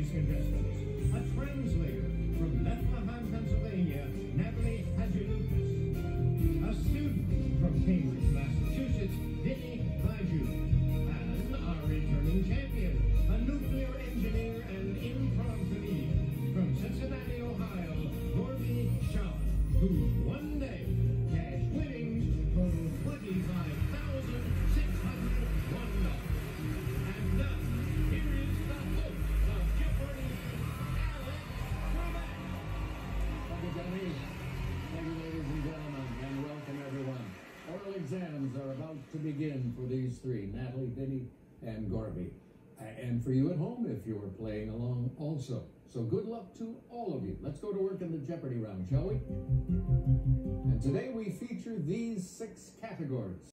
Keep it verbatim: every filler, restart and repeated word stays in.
contestants. A translator from Bethlehem, Pennsylvania, Natalie Hadjiloukas. A student from Cambridge, Massachusetts, Vinny Baju. And our returning champion, a nuclear engineer and improv comedian from Cincinnati, Ohio, Gorby Shaw, who one day cash winnings total twenty-five thousand six hundred one dollars. And now, here is the host of Jeopardy, Alex Trebek. Thank you, Johnny. Thank you, ladies and gentlemen, and welcome everyone. Oral exams are about to begin for these three, Natalie, Vinny, and Gorby. And for you at home, if you're playing along also. So good luck to all of you. Let's go to work in the Jeopardy round, shall we? And today we feature these six categories.